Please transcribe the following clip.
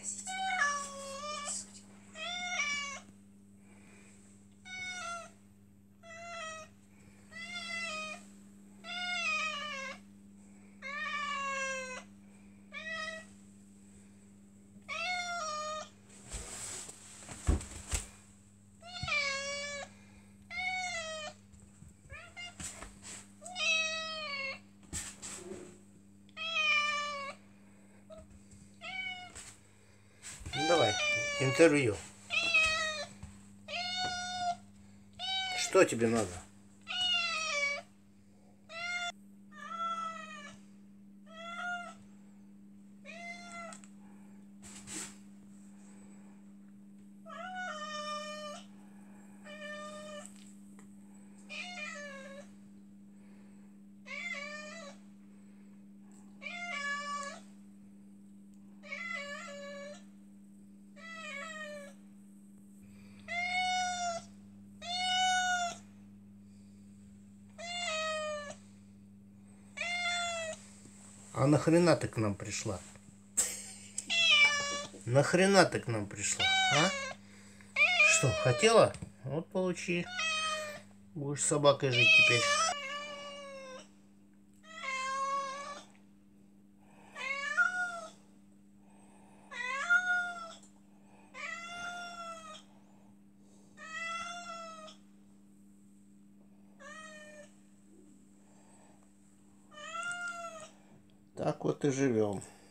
Давай, интервью. Что тебе надо? А нахрена ты к нам пришла? Нахрена ты к нам пришла, а? Что, хотела? Вот получи. Будешь с собакой жить теперь. Так вот и живем.